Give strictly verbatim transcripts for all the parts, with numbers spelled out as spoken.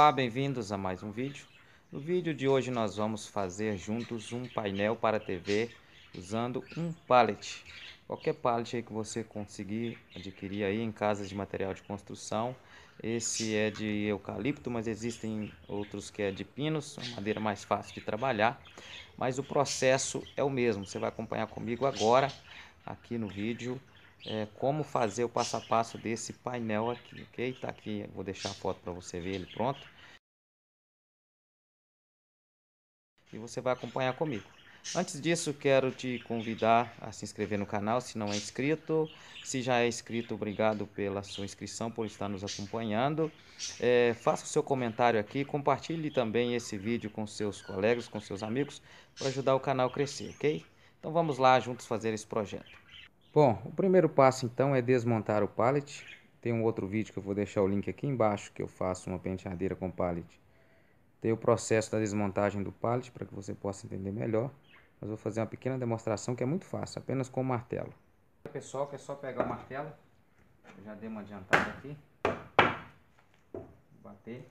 Olá, bem-vindos a mais um vídeo. No vídeo de hoje nós vamos fazer juntos um painel para T V usando um pallet. Qualquer pallet aí que você conseguir adquirir aí em casas de material de construção. Esse é de eucalipto, mas existem outros que é de pinos, uma madeira mais fácil de trabalhar. Mas o processo é o mesmo, você vai acompanhar comigo agora aqui no vídeo. É, como fazer o passo a passo desse painel aqui, ok? Tá aqui, vou deixar a foto para você ver ele pronto. E você vai acompanhar comigo. Antes disso, quero te convidar a se inscrever no canal se não é inscrito. Se já é inscrito, obrigado pela sua inscrição, por estar nos acompanhando. É, faça o seu comentário aqui, compartilhe também esse vídeo com seus colegas, com seus amigos, para ajudar o canal a crescer, ok? Então vamos lá juntos fazer esse projeto. Bom, o primeiro passo então é desmontar o pallet. Tem um outro vídeo que eu vou deixar o link aqui embaixo, que eu faço uma penteadeira com pallet. Tem o processo da desmontagem do pallet para que você possa entender melhor. Mas vou fazer uma pequena demonstração que é muito fácil, apenas com o martelo. Pessoal, que é só pegar o martelo. Eu já dei uma adiantada aqui. Bater.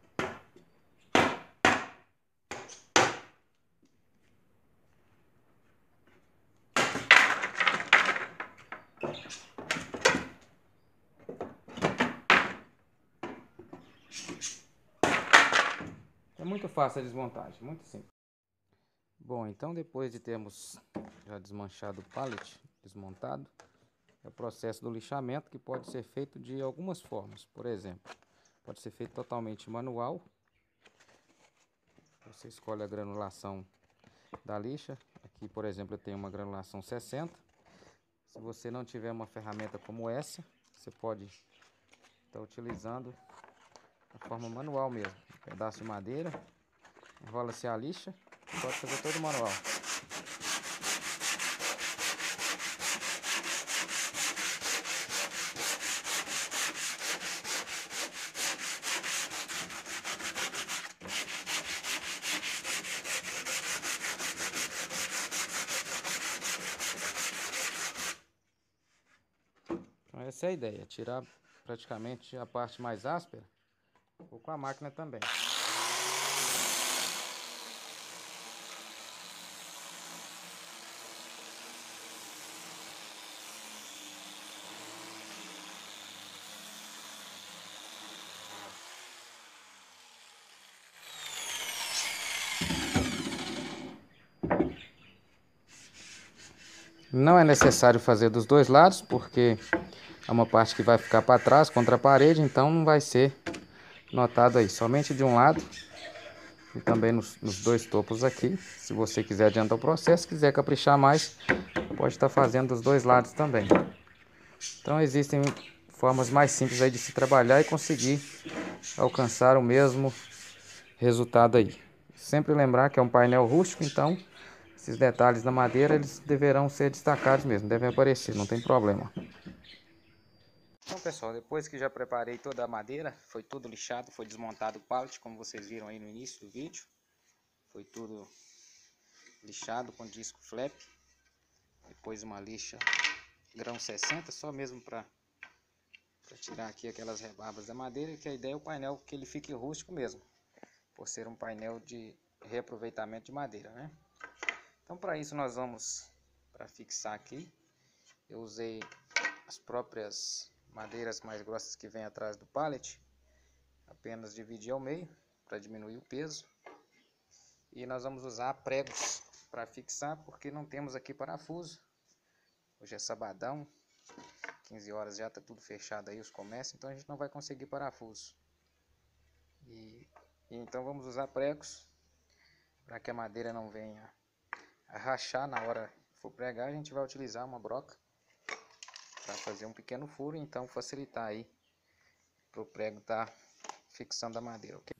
É muito fácil a desmontagem, muito simples. Bom, então depois de termos já desmanchado o pallet, desmontado, é o processo do lixamento, que pode ser feito de algumas formas. Por exemplo, pode ser feito totalmente manual. Você escolhe a granulação da lixa. Aqui, por exemplo, eu tenho uma granulação sessenta. Se você não tiver uma ferramenta como essa, você pode estar utilizando a forma manual mesmo. Um pedaço de madeira, enrola-se a lixa, pode fazer todo manual. Então essa é a ideia, tirar praticamente a parte mais áspera, ou com a máquina também. Não é necessário fazer dos dois lados, porque é uma parte que vai ficar para trás contra a parede, então não vai ser notado aí, somente de um lado e também nos, nos dois topos aqui. Se você quiser adiantar o processo, quiser caprichar mais, pode estar fazendo dos dois lados também. Então existem formas mais simples aí de se trabalhar e conseguir alcançar o mesmo resultado aí. Sempre lembrar que é um painel rústico, então esses detalhes da madeira eles deverão ser destacados mesmo, devem aparecer, não tem problema. Então pessoal, depois que já preparei toda a madeira, foi tudo lixado, foi desmontado o pallet, como vocês viram aí no início do vídeo. Foi tudo lixado com disco flap. Depois uma lixa grão sessenta, só mesmo para tirar aqui aquelas rebarbas da madeira, que a ideia é o painel que ele fique rústico mesmo, por ser um painel de reaproveitamento de madeira, né? Então para isso nós vamos, para fixar aqui, eu usei as próprias madeiras mais grossas que vem atrás do pallet, apenas dividi ao meio para diminuir o peso. E nós vamos usar pregos para fixar, porque não temos aqui parafuso. Hoje é sabadão, quinze horas já está tudo fechado aí os comércios, então a gente não vai conseguir parafuso. E, e então vamos usar pregos para que a madeira não venha a rachar na hora que for pregar. A gente vai utilizar uma broca para fazer um pequeno furo, então facilitar aí para o prego estar fixando a madeira, ok?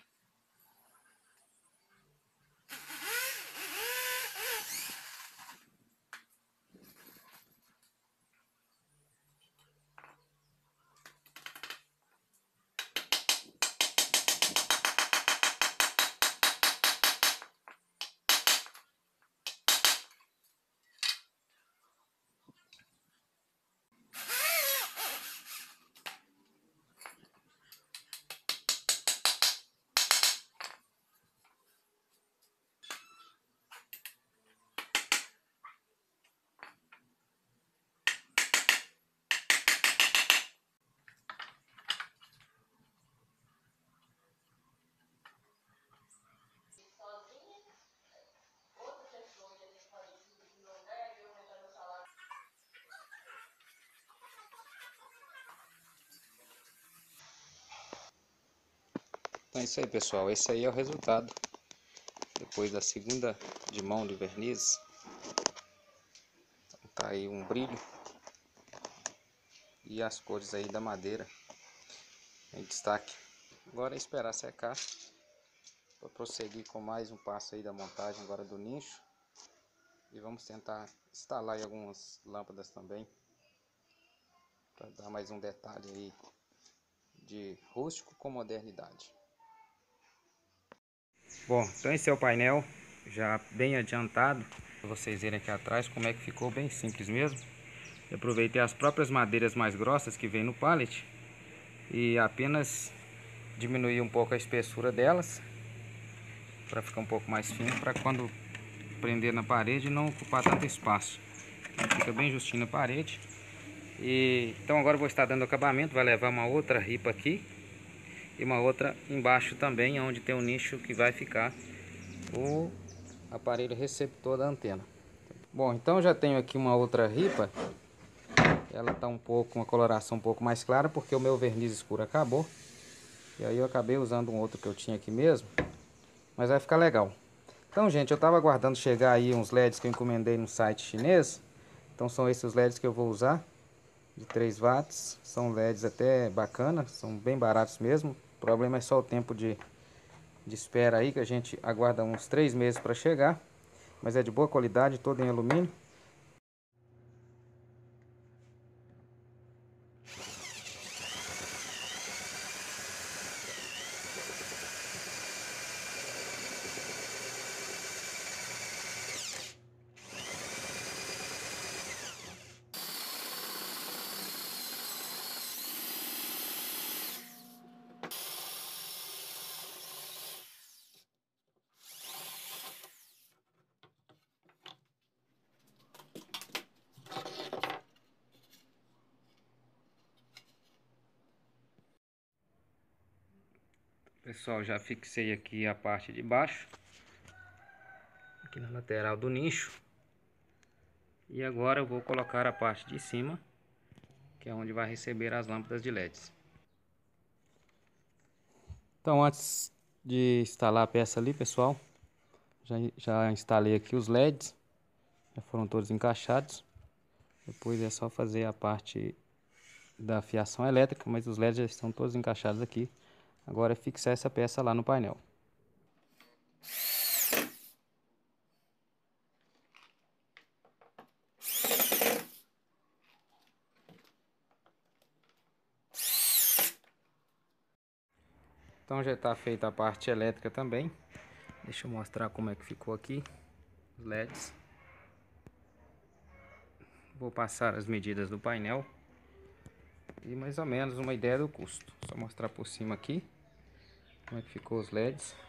É isso aí, pessoal, esse aí é o resultado depois da segunda de mão de verniz. Então, tá aí um brilho e as cores aí da madeira em destaque. Agora é esperar secar para prosseguir com mais um passo aí da montagem agora do nicho. E vamos tentar instalar aí algumas lâmpadas também, para dar mais um detalhe aí de rústico com modernidade. Bom, então esse é o painel já bem adiantado, para vocês verem aqui atrás como é que ficou, bem simples mesmo. Eu aproveitei as próprias madeiras mais grossas que vem no pallet e apenas diminuí um pouco a espessura delas para ficar um pouco mais fino, para quando prender na parede não ocupar tanto espaço. Fica bem justinho na parede. E então agora eu vou estar dando acabamento. Vai levar uma outra ripa aqui e uma outra embaixo também, onde tem um nicho que vai ficar o aparelho receptor da antena. Bom, então já tenho aqui uma outra ripa. Ela tá um pouco, uma coloração um pouco mais clara, porque o meu verniz escuro acabou. E aí eu acabei usando um outro que eu tinha aqui mesmo, mas vai ficar legal. Então, gente, eu tava aguardando chegar aí uns L E Ds que eu encomendei no site chinês. Então são esses L E Ds que eu vou usar, de três watts. São L E Ds até bacanas, são bem baratos mesmo. O problema é só o tempo de, de espera aí, que a gente aguarda uns três meses para chegar. Mas é de boa qualidade, todo em alumínio. Pessoal, já fixei aqui a parte de baixo, aqui na lateral do nicho. E agora eu vou colocar a parte de cima, que é onde vai receber as lâmpadas de L E Ds. Então, antes de instalar a peça ali, pessoal, já, já instalei aqui os L E Ds, já foram todos encaixados. Depois é só fazer a parte da fiação elétrica, mas os L E Ds já estão todos encaixados aqui. Agora é fixar essa peça lá no painel. Então já está feita a parte elétrica também. Deixa eu mostrar como é que ficou aqui os L E Ds. Vou passar as medidas do painel e mais ou menos uma ideia do custo. Só mostrar por cima aqui como é que ficou os L E Ds.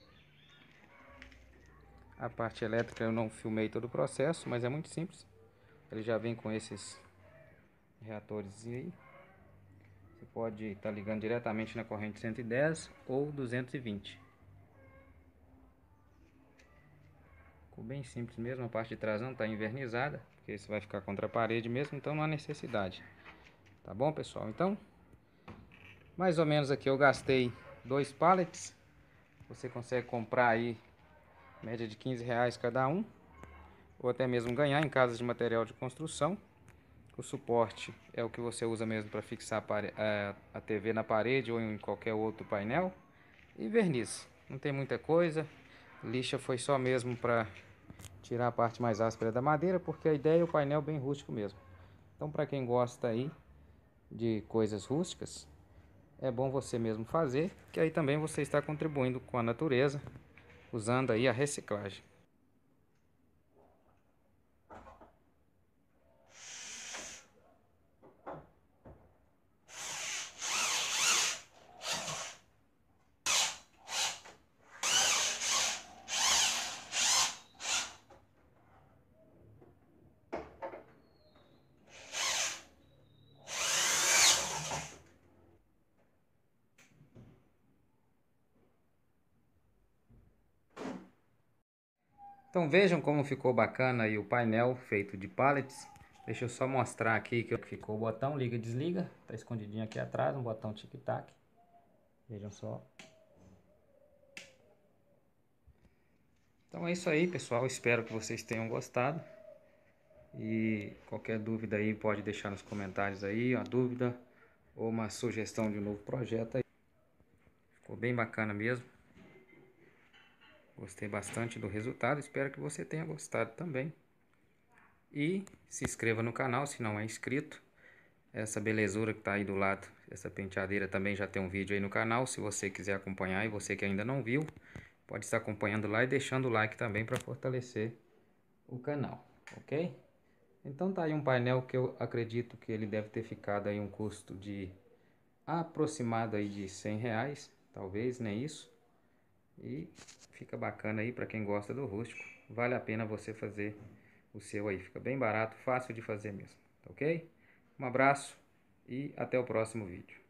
A parte elétrica eu não filmei todo o processo, mas é muito simples. Ele já vem com esses reatores aí. Você pode estar ligando diretamente na corrente cento e dez ou duzentos e vinte. Ficou bem simples mesmo. A parte de trás não está invernizada, porque isso vai ficar contra a parede mesmo, então não há necessidade. Tá bom, pessoal? Então, mais ou menos aqui eu gastei dois pallets. Você consegue comprar aí média de quinze reais cada um, ou até mesmo ganhar em casas de material de construção. O suporte é o que você usa mesmo para fixar a T V na parede ou em qualquer outro painel. E verniz, não tem muita coisa. Lixa foi só mesmo para tirar a parte mais áspera da madeira, porque a ideia é o painel bem rústico mesmo. Então, para quem gosta aí de coisas rústicas, é bom você mesmo fazer, que aí também você está contribuindo com a natureza, usando aí a reciclagem. Então vejam como ficou bacana aí o painel feito de pallets. Deixa eu só mostrar aqui que ficou o botão liga e desliga. Está escondidinho aqui atrás, um botão tic-tac. Vejam só. Então é isso aí, pessoal, espero que vocês tenham gostado. E qualquer dúvida aí pode deixar nos comentários aí, uma dúvida ou uma sugestão de um novo projeto aí. Ficou bem bacana mesmo. Gostei bastante do resultado, espero que você tenha gostado também. E se inscreva no canal se não é inscrito. Essa belezura que está aí do lado, essa penteadeira também já tem um vídeo aí no canal. Se você quiser acompanhar e você que ainda não viu, pode estar acompanhando lá e deixando o like também para fortalecer o canal, ok? Então tá aí um painel que eu acredito que ele deve ter ficado aí um custo de aproximado aí de cem reais, talvez, nem isso. E fica bacana aí para quem gosta do rústico. Vale a pena você fazer o seu aí. Fica bem barato, fácil de fazer mesmo, ok? Um abraço e até o próximo vídeo.